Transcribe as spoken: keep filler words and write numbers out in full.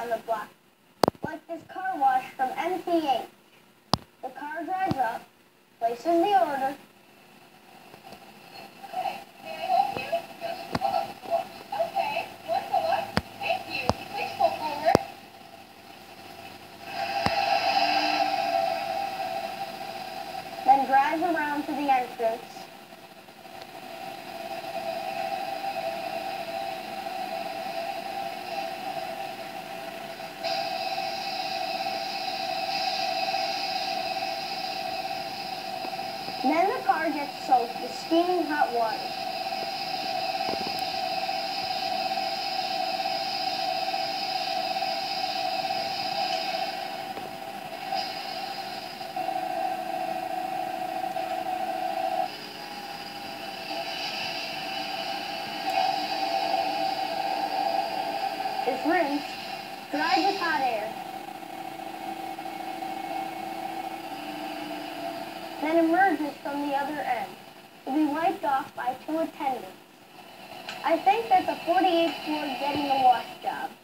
on the block, like this car wash from M P H. The car drives up, places the order. Okay, may I help you? Just one wash. Okay, one color. Thank you. Please pull forward. Then drives around to the entrance. Then the car gets soaked with steaming hot water. Is rinsed, dried with hot air, then emerges from the other end to be wiped off by two attendants. I think that's a forty-eight Ford getting a wash job.